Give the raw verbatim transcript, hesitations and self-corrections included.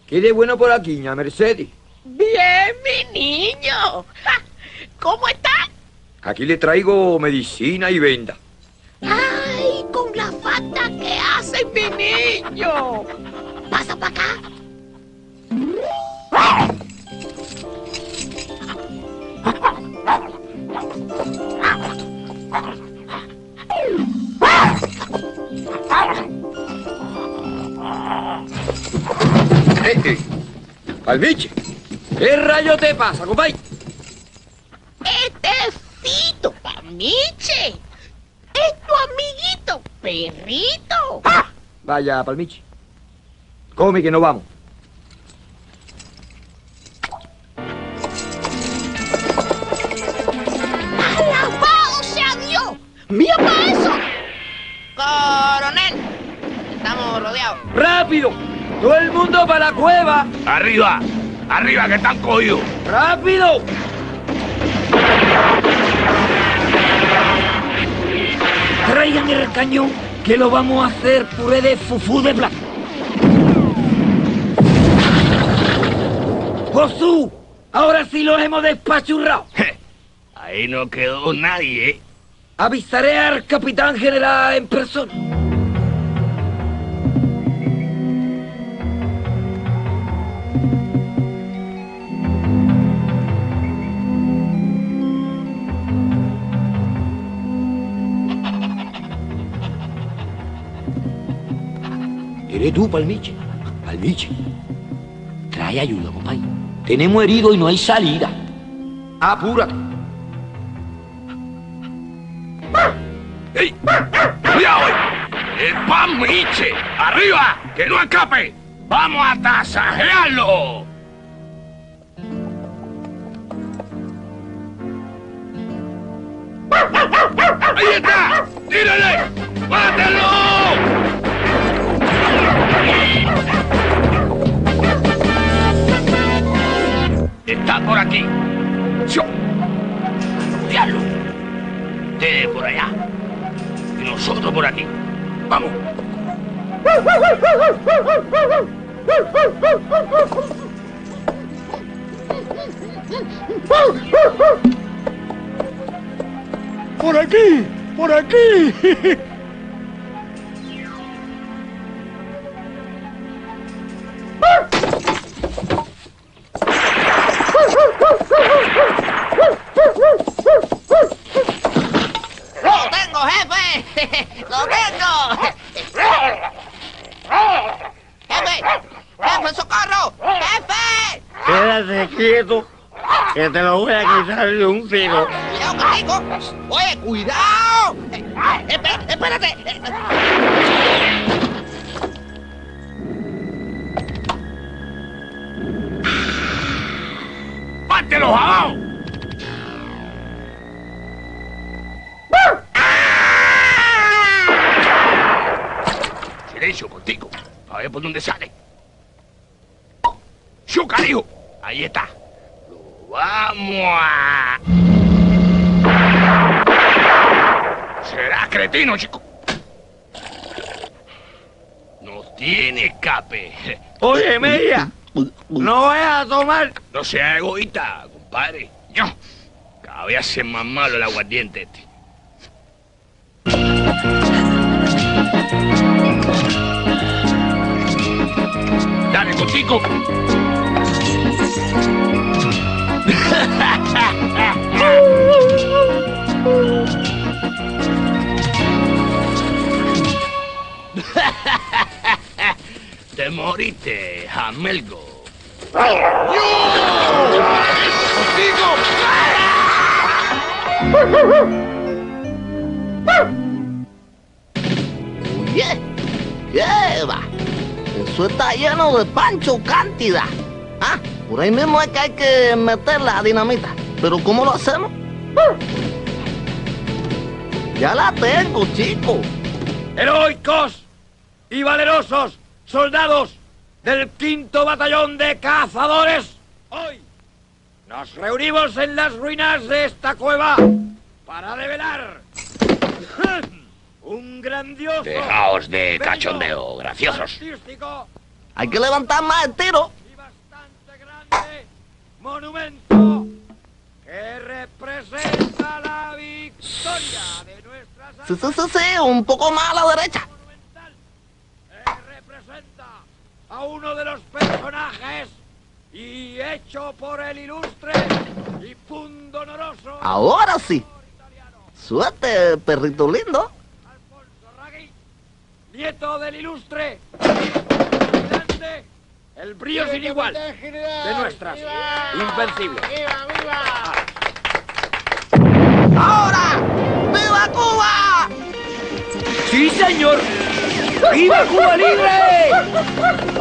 ¿Qué de bueno por aquí, ña Mercedes? Bien, mi niño. Ja, ¿cómo estás? Aquí le traigo medicina y venda. Ay, con la falta que hace mi niño. Pasa para acá. Eh, eh. Palmiche, ¿qué rayo te pasa, compay? Este es Fito, Palmiche. Es tu amiguito, perrito. ¡Ah! Vaya, Palmiche. Come que no vamos. ¡Alabado sea Dios! ¡Mira para eso! ¡Coronel! Estamos rodeados. ¡Rápido! ¡Todo el mundo para la cueva! ¡Arriba! ¡Arriba, que están cogidos! ¡Rápido! Traigan el cañón, que lo vamos a hacer puré de fufú de plata. ¡Josú! Ahora sí los hemos despachurrado. Ahí no quedó nadie, ¿eh? Avisaré al capitán general en persona. ¿Eres tú, Palmiche? Palmiche. Trae ayuda, compadre. Tenemos herido y no hay salida. Apúrate. ¡Ey! ¡Cuidado! ¡El Palmiche! ¡Arriba! ¡Que no escape! ¡Vamos a tasajearlo! ¡Ahí está! ¡Tírale! ¡Mátelo! Está por aquí. ¡Yo! ¡Cuidado! Ustedes por allá. Y nosotros por aquí. ¡Vamos! ¡Por aquí! ¡Por aquí! ¡Lo tengo, jefe! ¡Lo tengo! ¡Jefe! ¡Jefe, socorro! ¡Jefe! Quédate quieto, que te lo voy a quitar de un tiro. ¡Cuidado, carico! ¡Oye, cuidado! Eh, espérate, espérate. ¡Pártelos abajo! Silencio, contigo. A ver por dónde sale. ¡Yo, carijo! Ahí está. Lo vamos a... Será cretino, chico. No tiene escape. Oye, Media, no vayas a tomar. No sea egoísta, compadre. No. Cada vez hace más malo el aguardiente este. Dale, contigo. Te moriste, Jamelgo. ¡Yo! ¡Contigo! Oye, ¿qué va? Eso está lleno de Pancho Cántida. Ah, por ahí mismo es que hay que meter la dinamita. ¿Pero cómo lo hacemos? Ya la tengo, chico. Heroicos y valerosos soldados del quinto batallón de cazadores, hoy nos reunimos en las ruinas de esta cueva para develar un grandioso... Dejaos de cachondeo, graciosos. artístico. Hay que levantar más el tiro. grande monumento que representa la victoria de nuestras Sí, sí, sí, sí, un poco más a la derecha. monumental, que representa a uno de los personajes y hecho por el ilustre y pundonoroso Ahora sí. italiano Suerte, perrito lindo. Alfonso Raggi, nieto del ilustre y grande, el brío sin igual de nuestras invencibles. ¡Ahora! ¡Viva Cuba! ¡Sí, señor! ¡Viva Cuba Libre!